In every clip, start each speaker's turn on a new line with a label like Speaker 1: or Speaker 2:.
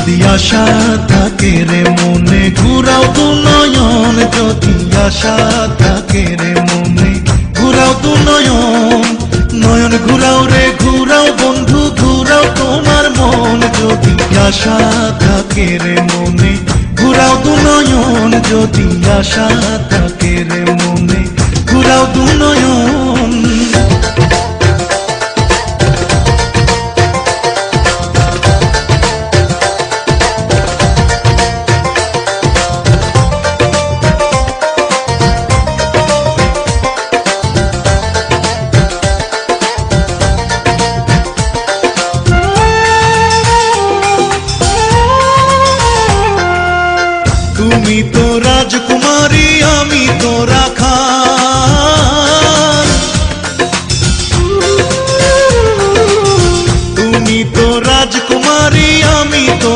Speaker 1: যদি আশা থাকে রে মনে ঘুরাও দু নয়ন, যদি আশা থাকে রে মনে ঘুরাও দু নয়ন, নয়ন ঘুরাও রে ঘুরাও বন্ধু ঘুরাও তোমার মন। যদি আশা থাকে রে মনে ঘুরাও দু নয়ন, যদি আশা থাকে রে মনে ঘুরাও দু নয়ন। তুমি তো রাজকুমারী আমি তো রাখাল, তুমি তো রাজকুমারী আমি তো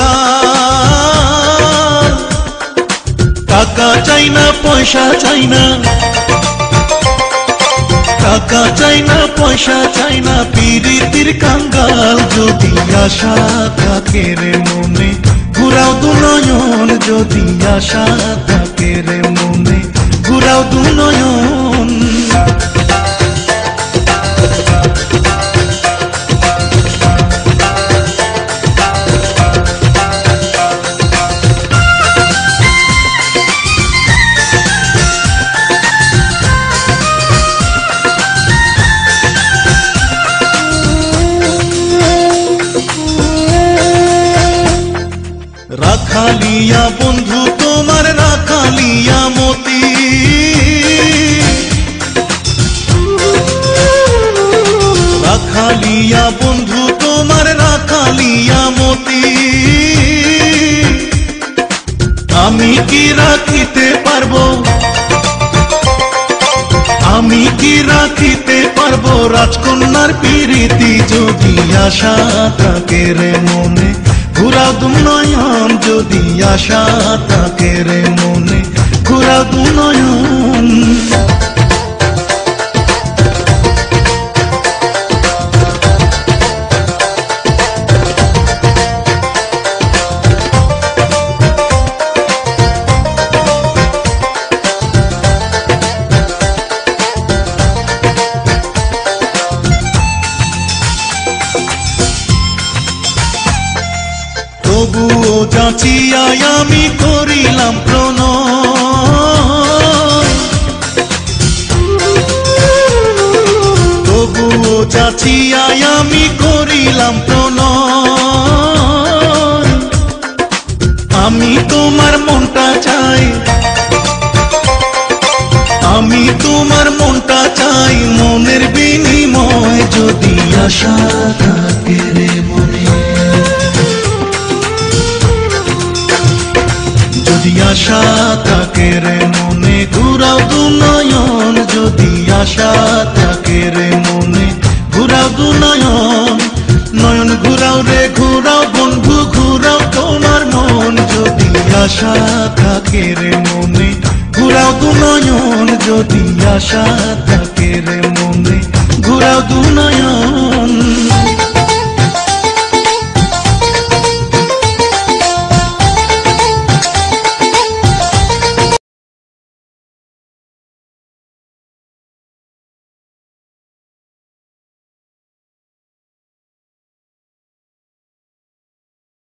Speaker 1: রাখাল। টাকা চাই না পয়সা চাই না, টাকা চাই না পয়সা চাই না পিরিতির কাঙ্গাল। যদি আশা থাকে রে মনে ঘুরাও দু নয়ন, যদি আশা থাকে রে মনে ঘুরাও দু নয়ন। রাখালিয়া বন্ধু তোমার রাখালিয়া মতি, রাখালিয়া বন্ধু তোমার রাখালিয়া মতি। আমি কি রাখিতে পারবো, আমি কি রাখিতে পারবো রাজকন্যার প্রীতি। যদি আশা থাকে রে মনে ঘুরাও দু নয়ন, যদি আশা থাকে রে মনে ঘুরাও দু নয়ন। তবুও যাচিয়াই আমি করিলাম প্রণয়, তবুও যাচিয়াই আমি করিলাম প্রণয়। আমি তোমার মনটা চাই, আমি তোমার মনটা চাই মনের বিনিময়। যদি আশা থাকে রে মনে, যদি আশা থাকে রে মনে ঘুরাও দু নয়ন, যদি আশা থাকে রে মনে ঘুরাও দু নয়ন। নয়ন ঘুরাও রে ঘুরাও বন্ধু ঘুরাও তোমার মন। যদি আশা থাকে রে মনে ঘুরাও দু নয়ন, যদি আশা থাকে রে মনে ঘুরাও দু নয়ন।